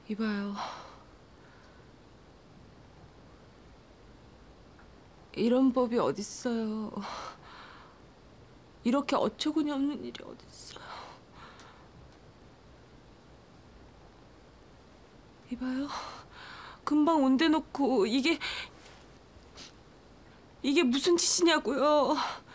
이봐요. 이런 법이 어딨어요. 이렇게 어처구니 없는 일이 어딨어요. 이봐요. 금방 온대 놓고 이게 무슨 짓이냐고요.